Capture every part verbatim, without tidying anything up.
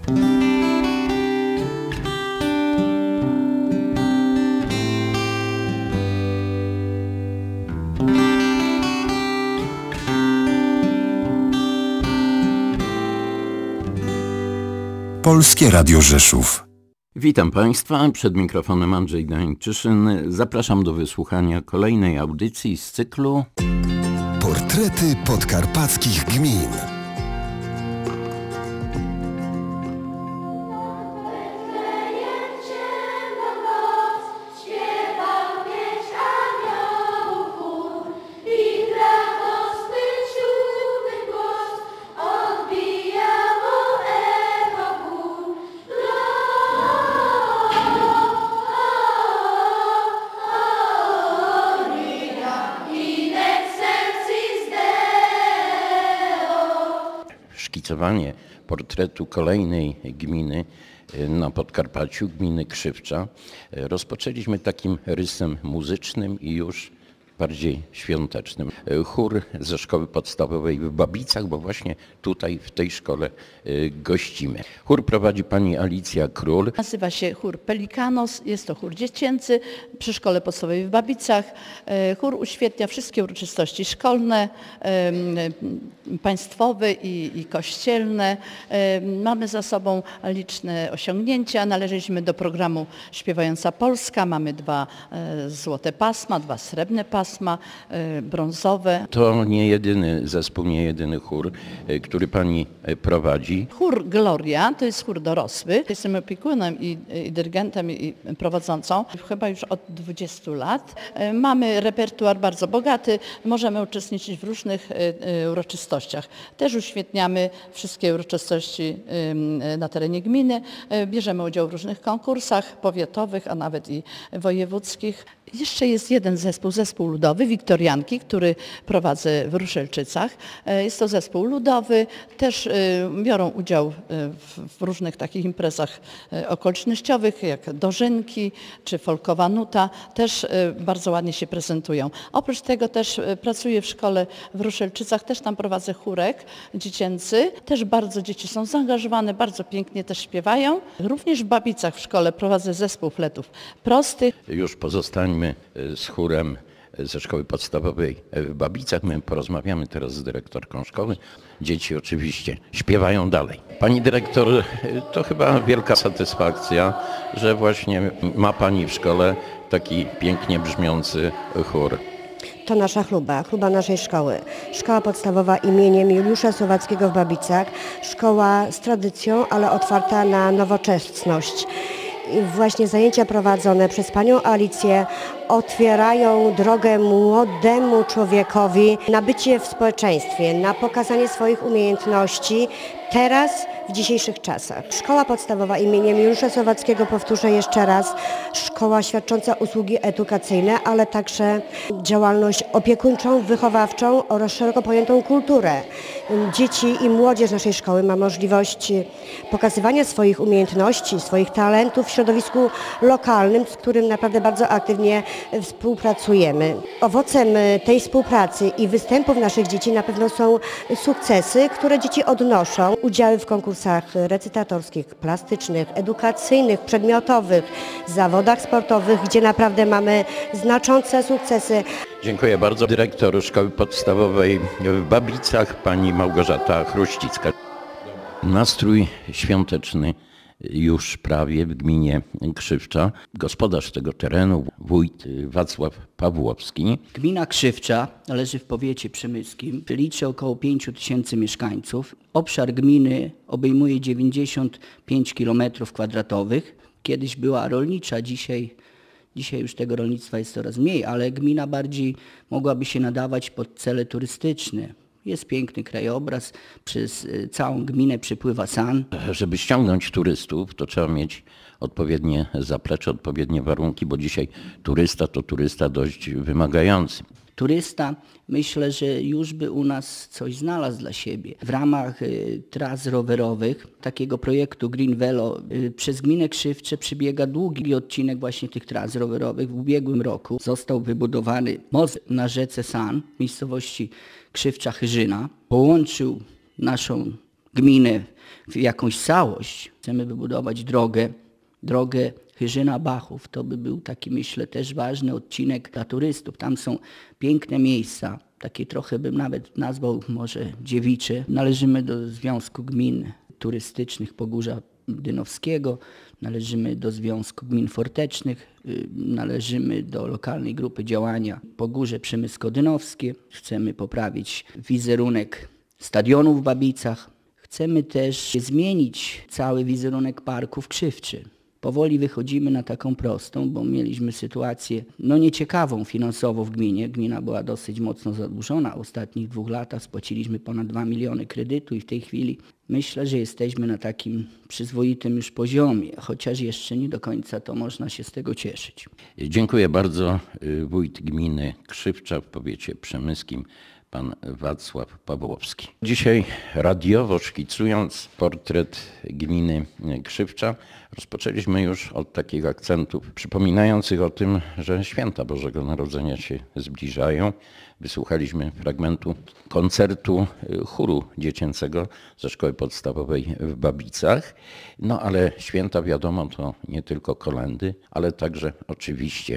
Polskie Radio Rzeszów. Witam Państwa, przed mikrofonem Andrzej Dańczyszyn. Zapraszam do wysłuchania kolejnej audycji z cyklu Portrety podkarpackich gmin. Szkicowanie portretu kolejnej gminy na Podkarpaciu, gminy Krzywcza, rozpoczęliśmy takim rysem muzycznym i już bardziej świątecznym. Chór ze szkoły podstawowej w Babicach, bo właśnie tutaj w tej szkole gościmy. Chór prowadzi pani Alicja Król. Nazywa się chór Pelikanos, jest to chór dziecięcy przy szkole podstawowej w Babicach. Chór uświetnia wszystkie uroczystości szkolne, państwowe i, i kościelne. Mamy za sobą liczne osiągnięcia. Należeliśmy do programu Śpiewająca Polska. Mamy dwa złote pasma, dwa srebrne pasma, brązowe. To nie jedyny zespół, nie jedyny chór, który pani prowadzi. Chór Gloria to jest chór dorosły. Jestem opiekunem i, i dyrygentem i prowadzącą chyba już od dwudziestu lat. Mamy repertuar bardzo bogaty, możemy uczestniczyć w różnych uroczystościach. Też uświetniamy wszystkie uroczystości na terenie gminy. Bierzemy udział w różnych konkursach powiatowych, a nawet i wojewódzkich. Jeszcze jest jeden zespół, zespół ludowy, Wiktorianki, który prowadzę w Ruszelczycach. Jest to zespół ludowy, też biorą udział w różnych takich imprezach okolicznościowych, jak dożynki czy folkowa nuta. Też bardzo ładnie się prezentują. Oprócz tego też pracuję w szkole w Ruszelczycach, też tam prowadzę chórek dziecięcy. Też bardzo dzieci są zaangażowane, bardzo pięknie też śpiewają. Również w Babicach w szkole prowadzę zespół fletów prostych. Już pozostańmy z chórem ze szkoły podstawowej w Babicach. My porozmawiamy teraz z dyrektorką szkoły. Dzieci oczywiście śpiewają dalej. Pani dyrektor, to chyba wielka satysfakcja, że właśnie ma pani w szkole taki pięknie brzmiący chór. To nasza chluba, chluba naszej szkoły. Szkoła podstawowa imieniem Juliusza Słowackiego w Babicach. Szkoła z tradycją, ale otwarta na nowoczesność. I właśnie zajęcia prowadzone przez panią Alicję otwierają drogę młodemu człowiekowi na bycie w społeczeństwie, na pokazanie swoich umiejętności teraz, w dzisiejszych czasach. Szkoła podstawowa imieniem Juliusza Słowackiego, powtórzę jeszcze raz, szkoła świadcząca usługi edukacyjne, ale także działalność opiekuńczą, wychowawczą oraz szeroko pojętą kulturę. Dzieci i młodzież naszej szkoły ma możliwość pokazywania swoich umiejętności, swoich talentów w środowisku lokalnym, z którym naprawdę bardzo aktywnie współpracujemy. Owocem tej współpracy i występów naszych dzieci na pewno są sukcesy, które dzieci odnoszą. Udziały w konkursach recytatorskich, plastycznych, edukacyjnych, przedmiotowych, zawodach sportowych, gdzie naprawdę mamy znaczące sukcesy. Dziękuję bardzo. Dyrektor Szkoły Podstawowej w Babicach, pani Małgorzata Chruścicka. Nastrój świąteczny już prawie w gminie Krzywcza. Gospodarz tego terenu, wójt Wacław Pawłowski. Gmina Krzywcza leży w powiecie przemyskim, liczy około pięciu tysięcy mieszkańców. Obszar gminy obejmuje dziewięćdziesiąt pięć kilometrów kwadratowych. Kiedyś była rolnicza, dzisiaj, dzisiaj już tego rolnictwa jest coraz mniej, ale gmina bardziej mogłaby się nadawać pod cele turystyczne. Jest piękny krajobraz, przez całą gminę przepływa San. Żeby ściągnąć turystów, to trzeba mieć odpowiednie zaplecze, odpowiednie warunki, bo dzisiaj turysta to turysta dość wymagający. Turysta, myślę, że już by u nas coś znalazł dla siebie. W ramach y, tras rowerowych, takiego projektu Green Velo, y, przez gminę Krzywcze przebiega długi odcinek właśnie tych tras rowerowych. W ubiegłym roku został wybudowany most na rzece San w miejscowości Krzywcza-Chyżyna. Połączył naszą gminę w jakąś całość. Chcemy wybudować drogę, drogę Chyrzyna-Bachów. To by był taki, myślę, też ważny odcinek dla turystów. Tam są piękne miejsca, takie trochę bym nawet nazwał może dziewicze. Należymy do Związku Gmin Turystycznych Pogórza Dynowskiego, należymy do Związku Gmin Fortecznych, należymy do lokalnej grupy działania Pogórze Przemysko-Dynowskie. Chcemy poprawić wizerunek stadionu w Babicach. Chcemy też zmienić cały wizerunek parku w Krzywczy. Powoli wychodzimy na taką prostą, bo mieliśmy sytuację no nieciekawą finansowo w gminie. Gmina była dosyć mocno zadłużona. W ostatnich dwóch latach spłaciliśmy ponad dwa miliony kredytu i w tej chwili myślę, że jesteśmy na takim przyzwoitym już poziomie, chociaż jeszcze nie do końca to można się z tego cieszyć. Dziękuję bardzo. Wójt gminy Krzywcza w powiecie przemyskim, pan Wacław Pawłowski. Dzisiaj radiowo szkicując portret gminy Krzywcza, rozpoczęliśmy już od takich akcentów przypominających o tym, że święta Bożego Narodzenia się zbliżają. Wysłuchaliśmy fragmentu koncertu chóru dziecięcego ze szkoły podstawowej w Babicach. No ale święta, wiadomo, to nie tylko kolędy, ale także oczywiście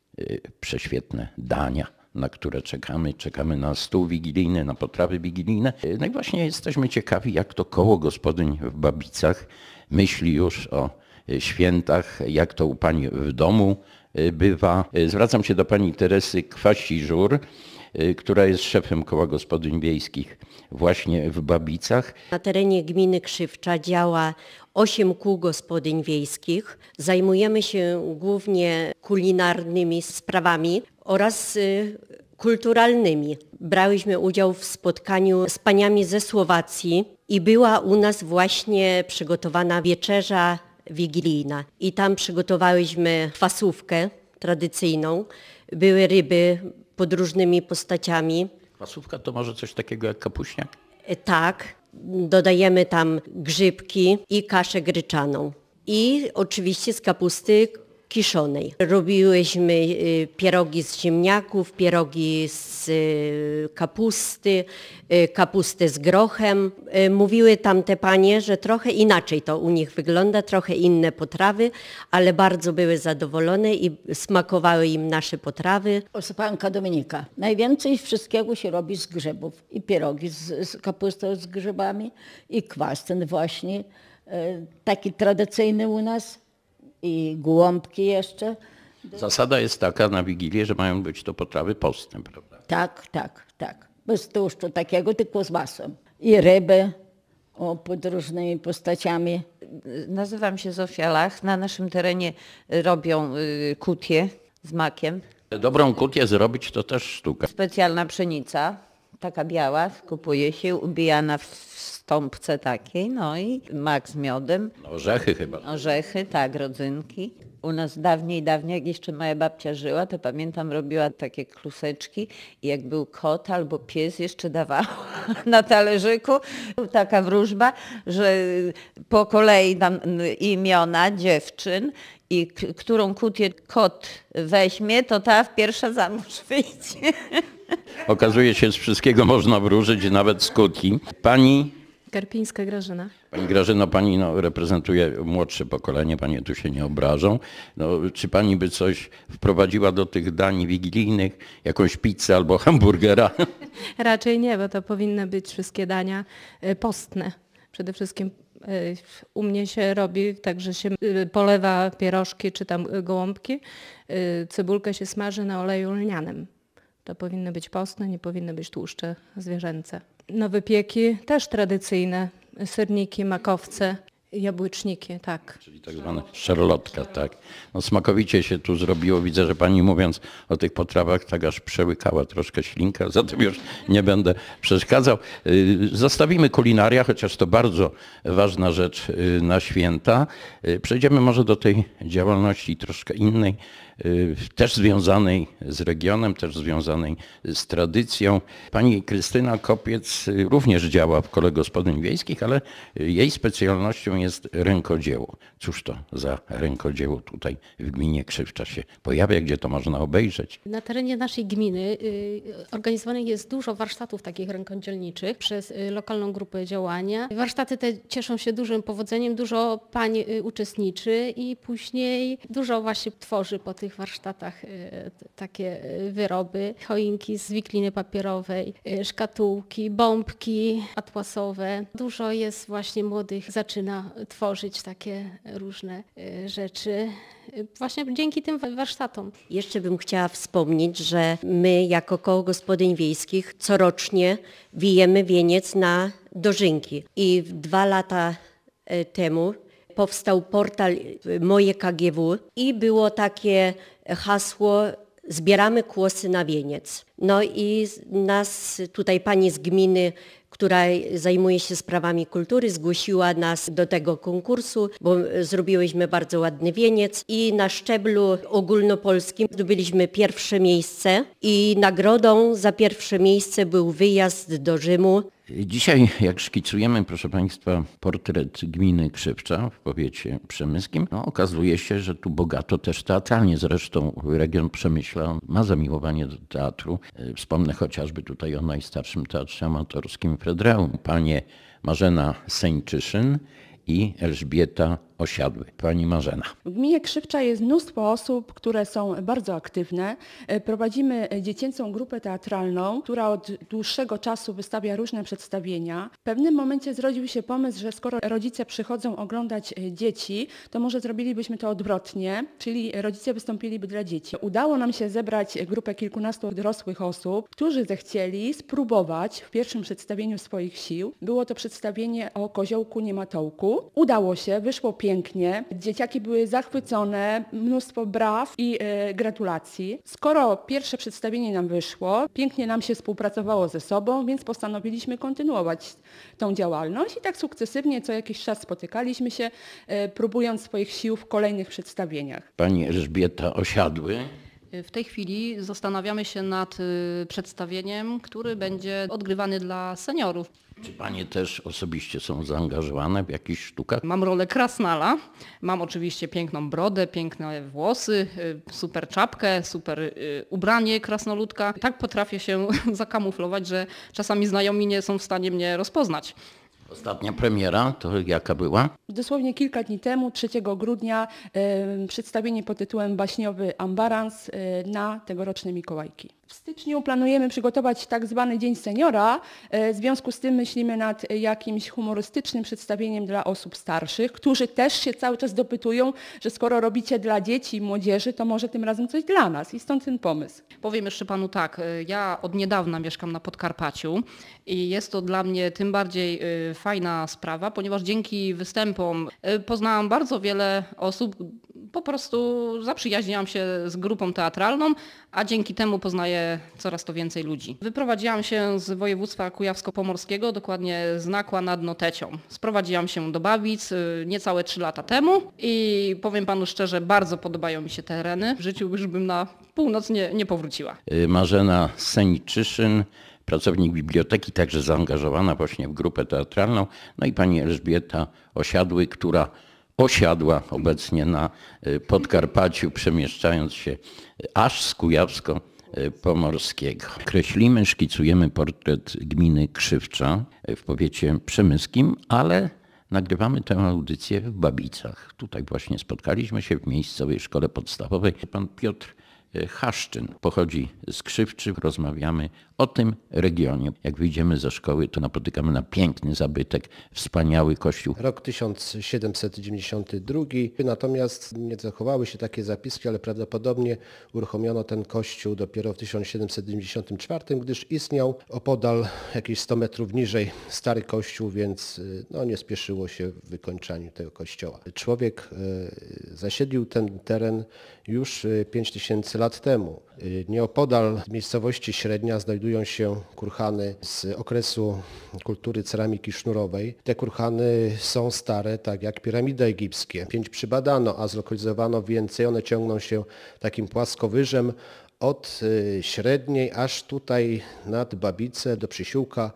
prześwietne dania, na które czekamy. Czekamy na stół wigilijny, na potrawy wigilijne. No i właśnie jesteśmy ciekawi, jak to koło gospodyń w Babicach myśli już o świętach, jak to u pani w domu bywa. Zwracam się do pani Teresy Kwasi-Żur, która jest szefem koła gospodyń wiejskich właśnie w Babicach. Na terenie gminy Krzywcza działa osiem kół gospodyń wiejskich. Zajmujemy się głównie kulinarnymi sprawami oraz kulturalnymi. Brałyśmy udział w spotkaniu z paniami ze Słowacji i była u nas właśnie przygotowana wieczerza wigilijna. I tam przygotowałyśmy kwasówkę tradycyjną. Były ryby pod różnymi postaciami. Kwasówka to może coś takiego jak kapuśniak? Tak, dodajemy tam grzybki i kaszę gryczaną. I oczywiście z kapusty kiszonej. Robiłyśmy pierogi z ziemniaków, pierogi z kapusty, kapustę z grochem. Mówiły tam te panie, że trochę inaczej to u nich wygląda, trochę inne potrawy, ale bardzo były zadowolone i smakowały im nasze potrawy. Osłupanka Dominika. Najwięcej wszystkiego się robi z grzybów. I pierogi z, z kapustą z grzybami, i kwas ten właśnie, taki tradycyjny u nas. I gołąbki jeszcze. Zasada jest taka na Wigilię, że mają być to potrawy postne, prawda? Tak, tak, tak. Bez tłuszczu takiego, tylko z masłem. I ryby o, pod różnymi postaciami. Nazywam się Zofia Lach. Na naszym terenie robią y, kutie z makiem. Dobrą kutię zrobić to też sztuka. Specjalna pszenica, taka biała, kupuje się, ubijana w stąpce takiej, no i mak z miodem. Orzechy chyba. Orzechy, tak, rodzynki. U nas dawniej, dawniej, jak jeszcze moja babcia żyła, to pamiętam, robiła takie kluseczki i jak był kot albo pies, jeszcze dawała na talerzyku. Taka wróżba, że po kolei dam imiona dziewczyn i k- którą kutię kot weźmie, to ta w pierwsza za mąż wyjdzie. Okazuje się, z wszystkiego można wróżyć, nawet z kuti. Pani... Karpińska Grażyna. Pani Grażyno, pani no, reprezentuje młodsze pokolenie, panie tu się nie obrażą. No, czy pani by coś wprowadziła do tych dań wigilijnych, jakąś pizzę albo hamburgera? Raczej nie, bo to powinny być wszystkie dania postne. Przede wszystkim u mnie się robi tak, że się polewa pierożki czy tam gołąbki, cebulkę się smaży na oleju lnianym. To powinny być postne, nie powinny być tłuszcze zwierzęce. No wypieki też tradycyjne, serniki, makowce, jabłeczniki, tak. Czyli tak zwane szarlotka, tak. No smakowicie się tu zrobiło. Widzę, że pani mówiąc o tych potrawach tak aż przełykała troszkę ślinka, zatem już nie będę przeszkadzał. Zostawimy kulinaria, chociaż to bardzo ważna rzecz na święta. Przejdziemy może do tej działalności troszkę innej, też związanej z regionem, też związanej z tradycją. Pani Krystyna Kopiec również działa w Kole Gospodyń Wiejskich, ale jej specjalnością jest rękodzieło. Cóż to za rękodzieło tutaj w gminie Krzywcza się pojawia, gdzie to można obejrzeć? Na terenie naszej gminy organizowanych jest dużo warsztatów takich rękodzielniczych przez lokalną grupę działania. Warsztaty te cieszą się dużym powodzeniem, dużo pań uczestniczy i później dużo właśnie tworzy po tych warsztatach takie wyroby, choinki z wikliny papierowej, szkatułki, bombki atłasowe. Dużo jest właśnie młodych, zaczyna tworzyć takie różne rzeczy właśnie dzięki tym warsztatom. Jeszcze bym chciała wspomnieć, że my jako Koło Gospodyń Wiejskich corocznie wijemy wieniec na dożynki i dwa lata temu powstał portal Moje K G W i było takie hasło zbieramy kłosy na wieniec. No i nas tutaj pani z gminy, która zajmuje się sprawami kultury, zgłosiła nas do tego konkursu, bo zrobiłyśmy bardzo ładny wieniec i na szczeblu ogólnopolskim zdobyliśmy pierwsze miejsce i nagrodą za pierwsze miejsce był wyjazd do Rzymu. Dzisiaj, jak szkicujemy, proszę Państwa, portret gminy Krzywcza w powiecie przemyskim, no, okazuje się, że tu bogato też teatralnie. Zresztą region Przemyśla ma zamiłowanie do teatru. Wspomnę chociażby tutaj o najstarszym teatrze amatorskim Fredreum. Panie Marzena Seńczyszyn i Elżbieta Osiadły. Pani Marzena. W gminie Krzywcza jest mnóstwo osób, które są bardzo aktywne. Prowadzimy dziecięcą grupę teatralną, która od dłuższego czasu wystawia różne przedstawienia. W pewnym momencie zrodził się pomysł, że skoro rodzice przychodzą oglądać dzieci, to może zrobilibyśmy to odwrotnie, czyli rodzice wystąpiliby dla dzieci. Udało nam się zebrać grupę kilkunastu dorosłych osób, którzy zechcieli spróbować w pierwszym przedstawieniu swoich sił. Było to przedstawienie o koziołku niematołku. Udało się, wyszło pięknie. Pięknie. Dzieciaki były zachwycone, mnóstwo braw i e, gratulacji. Skoro pierwsze przedstawienie nam wyszło, pięknie nam się współpracowało ze sobą, więc postanowiliśmy kontynuować tą działalność i tak sukcesywnie co jakiś czas spotykaliśmy się, e, próbując swoich sił w kolejnych przedstawieniach. Pani Elżbieta Osiadły. W tej chwili zastanawiamy się nad przedstawieniem, który będzie odgrywany dla seniorów. Czy panie też osobiście są zaangażowane w jakichś sztukach? Mam rolę krasnala, mam oczywiście piękną brodę, piękne włosy, super czapkę, super ubranie krasnoludka. Tak potrafię się zakamuflować, że czasami znajomi nie są w stanie mnie rozpoznać. Ostatnia premiera to jaka była? Dosłownie kilka dni temu, trzeciego grudnia, e, przedstawienie pod tytułem Baśniowy Ambarans e, na tegoroczne Mikołajki. W styczniu planujemy przygotować tak zwany Dzień Seniora. W związku z tym myślimy nad jakimś humorystycznym przedstawieniem dla osób starszych, którzy też się cały czas dopytują, że skoro robicie dla dzieci i młodzieży, to może tym razem coś dla nas i stąd ten pomysł. Powiem jeszcze panu tak, ja od niedawna mieszkam na Podkarpaciu i jest to dla mnie tym bardziej fajna sprawa, ponieważ dzięki występom poznałam bardzo wiele osób, po prostu zaprzyjaźniłam się z grupą teatralną, a dzięki temu poznaję coraz to więcej ludzi. Wyprowadziłam się z województwa kujawsko-pomorskiego, dokładnie z Nakła nad Notecią. Sprowadziłam się do Babic niecałe trzy lata temu i powiem panu szczerze, bardzo podobają mi się te tereny. W życiu już bym na północ nie, nie powróciła. Marzena Seńczyszyn, pracownik biblioteki, także zaangażowana właśnie w grupę teatralną, no i pani Elżbieta Osiadły, która osiadła obecnie na Podkarpaciu, przemieszczając się aż z Kujawsko-Pomorskiego. Kreślimy, szkicujemy portret gminy Krzywcza w powiecie przemyskim, ale nagrywamy tę audycję w Babicach. Tutaj właśnie spotkaliśmy się w miejscowej szkole podstawowej. Pan Piotr Haszczyn pochodzi z Krzywczy, rozmawiamy o tym regionie. Jak wyjdziemy ze szkoły, to napotykamy na piękny zabytek, wspaniały kościół. Rok tysiąc siedemset dziewięćdziesiąty drugi, natomiast nie zachowały się takie zapiski, ale prawdopodobnie uruchomiono ten kościół dopiero w tysiąc siedemset dziewięćdziesiątym czwartym, gdyż istniał opodal jakieś sto metrów niżej stary kościół, więc no, nie spieszyło się w wykończaniu tego kościoła. Człowiek zasiedlił ten teren już pięć tysięcy lat temu. Nieopodal miejscowości Średnia znajdują się kurhany z okresu kultury ceramiki sznurowej. Te kurhany są stare, tak jak piramidy egipskie. Pięć przybadano, a zlokalizowano więcej. One ciągną się takim płaskowyżem od Średniej aż tutaj nad Babice do Przysiłka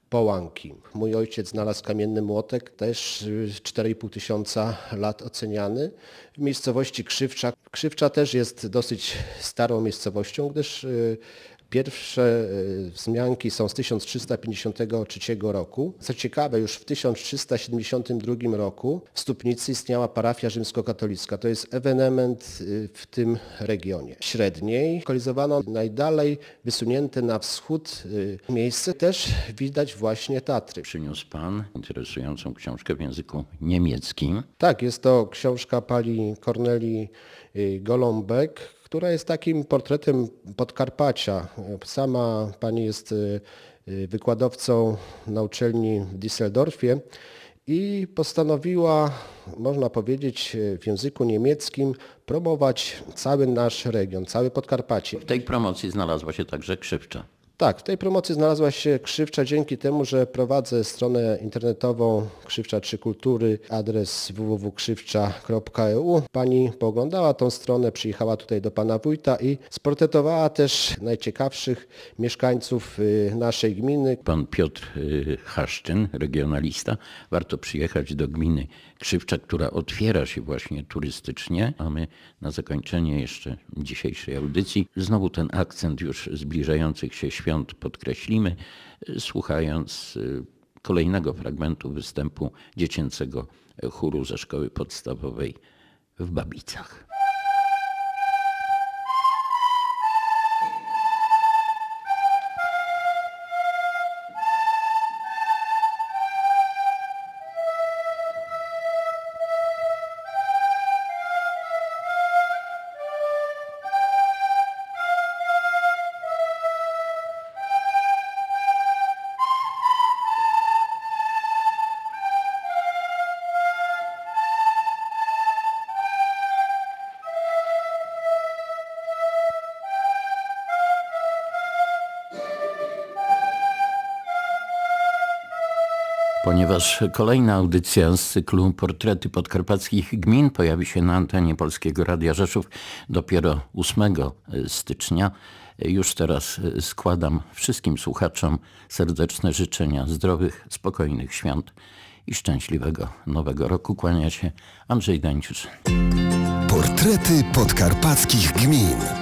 Połanki. Mój ojciec znalazł kamienny młotek, też cztery i pół tysiąca lat oceniany. W miejscowości Krzywcza. Krzywcza też jest dosyć starą miejscowością, gdyż pierwsze wzmianki są z tysiąc trzysta pięćdziesiątego trzeciego roku. Co ciekawe, już w tysiąc trzysta siedemdziesiątym drugim roku w Stupnicy istniała parafia rzymskokatolicka. To jest ewenement w tym regionie. Średniej lokalizowano najdalej wysunięte na wschód miejsce. Też widać właśnie Tatry. Przyniósł Pan interesującą książkę w języku niemieckim. Tak, jest to książka pani Kornelii Golombek, która jest takim portretem Podkarpacia. Sama pani jest wykładowcą na uczelni w Düsseldorfie i postanowiła, można powiedzieć, w języku niemieckim promować cały nasz region, całe Podkarpacie. W tej promocji znalazła się także Krzywcza. Tak, w tej promocji znalazła się Krzywcza dzięki temu, że prowadzę stronę internetową Krzywcza trzy Kultury, adres w w w kropka krzywcza kropka e u. Pani pooglądała tą stronę, przyjechała tutaj do pana wójta i sportretowała też najciekawszych mieszkańców naszej gminy. Pan Piotr Haszczyn, regionalista. Warto przyjechać do gminy Krzywcza, która otwiera się właśnie turystycznie. A my na zakończenie jeszcze dzisiejszej audycji znowu ten akcent już zbliżających się świąt podkreślimy, słuchając kolejnego fragmentu występu dziecięcego chóru ze szkoły podstawowej w Babicach. Ponieważ kolejna audycja z cyklu Portrety Podkarpackich Gmin pojawi się na antenie Polskiego Radia Rzeszów dopiero ósmego stycznia, już teraz składam wszystkim słuchaczom serdeczne życzenia zdrowych, spokojnych świąt i szczęśliwego nowego roku. Kłania się Andrzej Dańciusz. Portrety Podkarpackich Gmin.